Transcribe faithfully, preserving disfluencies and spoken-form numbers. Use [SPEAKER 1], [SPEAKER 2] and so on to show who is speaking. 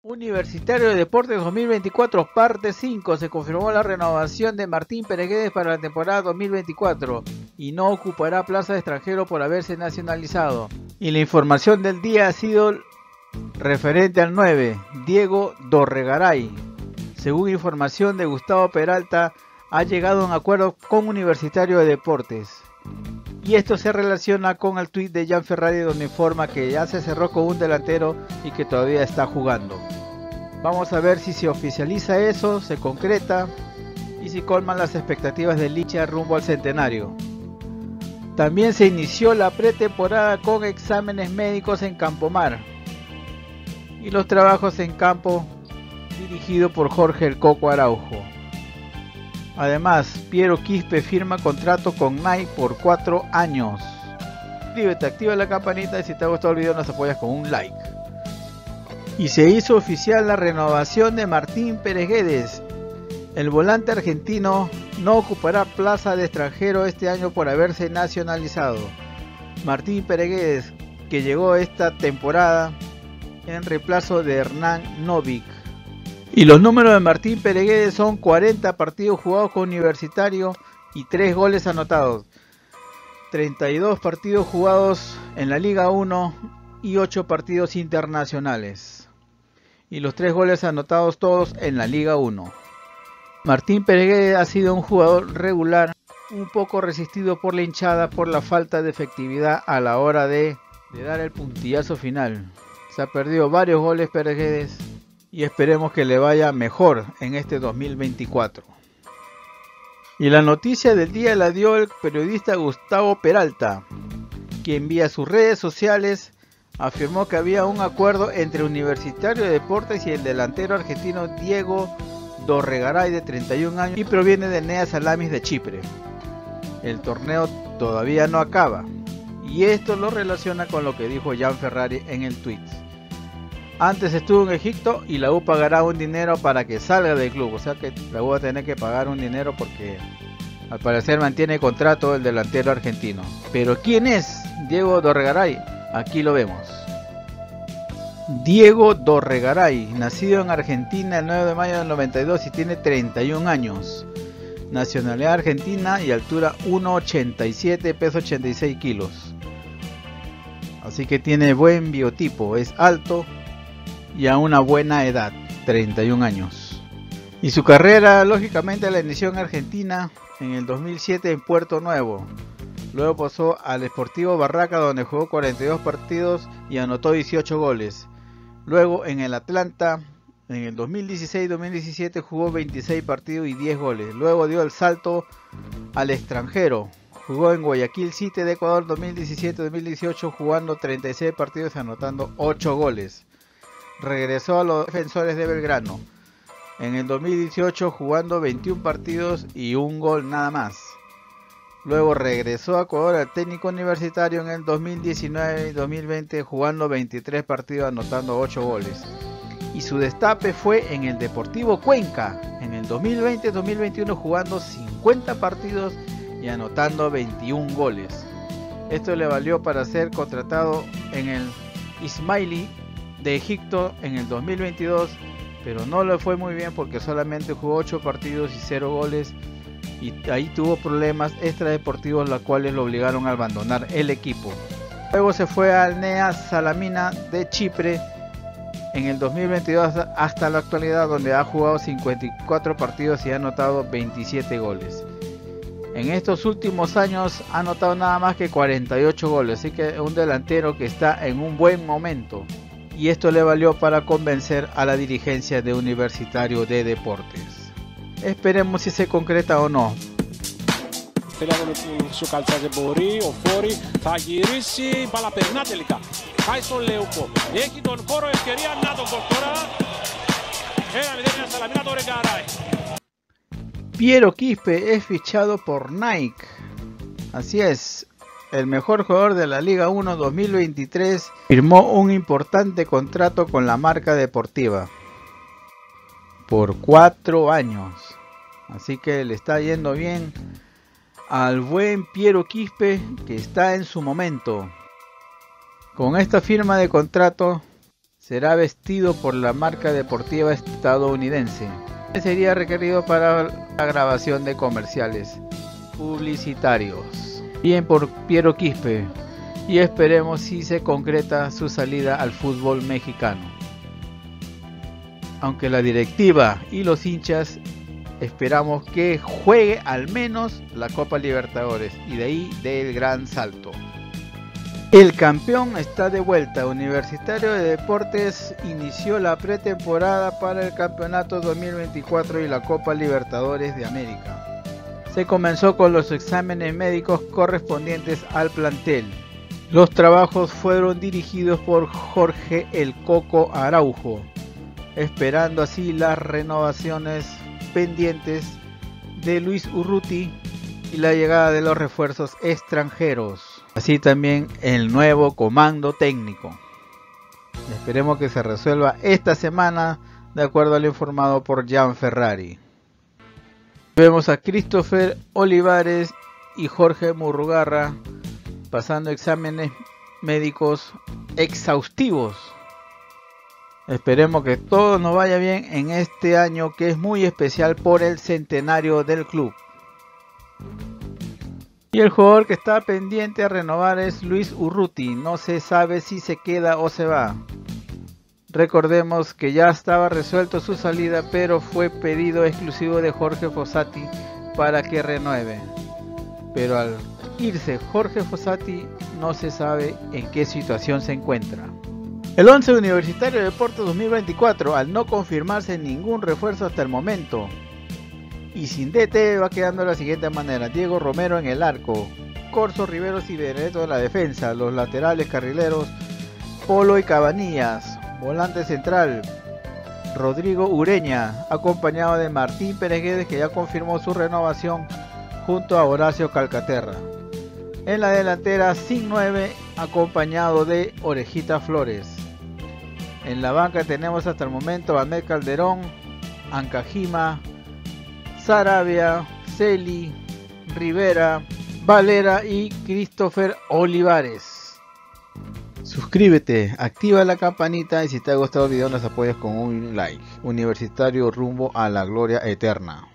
[SPEAKER 1] Universitario de Deportes dos mil veinticuatro, parte cinco. Se confirmó la renovación de Martín Peregués para la temporada dos mil veinticuatro y no ocupará plaza de extranjero por haberse nacionalizado. Y la información del día ha sido referente al nueve, Diego Dorregaray. Según información de Gustavo Peralta, ha llegado a un acuerdo con Universitario de Deportes. Y esto se relaciona con el tuit de Jan Ferrari, donde informa que ya se cerró con un delantero y que todavía está jugando. Vamos a ver si se oficializa eso, se concreta y si colman las expectativas de Licha rumbo al centenario. También se inició la pretemporada con exámenes médicos en Campomar y los trabajos en campo dirigido por Jorge El Coco Araujo. Además, Piero Quispe firma contrato con Nike por cuatro años. Suscríbete, activa la campanita y si te ha gustado el video nos apoyas con un like. Y se hizo oficial la renovación de Martín Peregués. El volante argentino no ocupará plaza de extranjero este año por haberse nacionalizado. Martín Peregués, que llegó esta temporada en reemplazo de Hernán Novik. Y los números de Martín Peregués son cuarenta partidos jugados con Universitario y tres goles anotados. treinta y dos partidos jugados en la Liga uno y ocho partidos internacionales. Y los tres goles anotados todos en la Liga uno. Martín Peregués ha sido un jugador regular, un poco resistido por la hinchada por la falta de efectividad a la hora de, de dar el puntillazo final. Se ha perdido varios goles Peregués. Y esperemos que le vaya mejor en este dos mil veinticuatro. Y la noticia del día la dio el periodista Gustavo Peralta, quien vía sus redes sociales afirmó que había un acuerdo entre Universitario de Deportes y el delantero argentino Diego Dorregaray, de treinta y un años, y proviene de Nea Salamis de Chipre. El torneo todavía no acaba, y esto lo relaciona con lo que dijo Jan Ferrari en el tweet. Antes estuvo en Egipto y la U pagará un dinero para que salga del club. O sea que la U va a tener que pagar un dinero porque al parecer mantiene contrato el delantero argentino. Pero ¿quién es Diego Dorregaray? Aquí lo vemos. Diego Dorregaray, nacido en Argentina el nueve de mayo del noventa y dos y tiene treinta y un años. Nacionalidad argentina y altura uno ochenta y siete, peso ochenta y seis kilos. Así que tiene buen biotipo, es alto y a una buena edad, treinta y un años. Y su carrera lógicamente la inició en Argentina en el dos mil siete en Puerto Nuevo. Luego pasó al Sportivo Barraca, donde jugó cuarenta y dos partidos y anotó dieciocho goles. Luego en el Atlanta en el dos mil dieciséis dos mil diecisiete jugó veintiséis partidos y diez goles. Luego dio el salto al extranjero. Jugó en Guayaquil City de Ecuador dos mil diecisiete dos mil dieciocho jugando treinta y seis partidos y anotando ocho goles. Regresó a los Defensores de Belgrano en el dos mil dieciocho jugando veintiún partidos y un gol nada más. Luego regresó a Ecuador al Técnico Universitario en el dos mil diecinueve y dos mil veinte jugando veintitrés partidos anotando ocho goles. Y su destape fue en el Deportivo Cuenca en el dos mil veinte dos mil veintiuno jugando cincuenta partidos y anotando veintiún goles. Esto le valió para ser contratado en el Ismaili de Egipto en el dos mil veintidós, pero no le fue muy bien porque solamente jugó ocho partidos y cero goles y ahí tuvo problemas extradeportivos, los cuales lo obligaron a abandonar el equipo. Luego se fue al Nea Salamina de Chipre en el dos mil veintidós hasta la actualidad, donde ha jugado cincuenta y cuatro partidos y ha anotado veintisiete goles. En estos últimos años ha anotado nada más que cuarenta y ocho goles, así que es un delantero que está en un buen momento. Y esto le valió para convencer a la dirigencia de Universitario de Deportes. Esperemos si se concreta o no.
[SPEAKER 2] Τελειώνει σου καλτσάζει μπορεί, ο Φόρη θα γυρίσει, μπάλα περνά τελικά. Πάει στον Λεούκο, έχει τον χώρο, ευκαιρία, να τον κοστόρα. Ένα μηδέν για Σαλαμίνα το Ρεγκαράι.
[SPEAKER 1] Piero Quispe es fichado por Nike. Así es. El mejor jugador de la Liga uno dos mil veintitrés firmó un importante contrato con la marca deportiva por cuatro años. Así que le está yendo bien al buen Piero Quispe, que está en su momento. Con esta firma de contrato será vestido por la marca deportiva estadounidense. Sería requerido para la grabación de comerciales publicitarios. Bien por Piero Quispe, y esperemos si se concreta su salida al fútbol mexicano. Aunque la directiva y los hinchas esperamos que juegue al menos la Copa Libertadores y de ahí dé el gran salto. El campeón está de vuelta. Universitario de Deportes inició la pretemporada para el campeonato dos mil veinticuatro y la Copa Libertadores de América. Se comenzó con los exámenes médicos correspondientes al plantel. Los trabajos fueron dirigidos por Jorge El Coco Araujo, esperando así las renovaciones pendientes de Luis Urruti y la llegada de los refuerzos extranjeros, así también el nuevo comando técnico. Esperemos que se resuelva esta semana, de acuerdo a lo informado por Gian Ferrari. Vemos a Christopher Olivares y Jorge Murrugarra pasando exámenes médicos exhaustivos. Esperemos que todo nos vaya bien en este año, que es muy especial por el centenario del club. Y el jugador que está pendiente a renovar es Luis Urruti. No se sabe si se queda o se va. Recordemos que ya estaba resuelto su salida, pero fue pedido exclusivo de Jorge Fossati para que renueve. Pero al irse Jorge Fossati no se sabe en qué situación se encuentra. El once Universitario de Deportes dos mil veinticuatro, al no confirmarse ningún refuerzo hasta el momento y sin D T, va quedando de la siguiente manera: Diego Romero en el arco, Corso, Riveros y Benedetto en la defensa, los laterales carrileros Polo y Cabanillas, volante central Rodrigo Ureña, acompañado de Martín Pérez Guedes, que ya confirmó su renovación junto a Horacio Calcaterra. En la delantera sin nueve, acompañado de Orejita Flores. En la banca tenemos hasta el momento a Ahmed Calderón, Ancajima, Sarabia, Celi, Rivera, Valera y Christopher Olivares. Suscríbete, activa la campanita y si te ha gustado el video nos apoyas con un like. Universitario rumbo a la gloria eterna.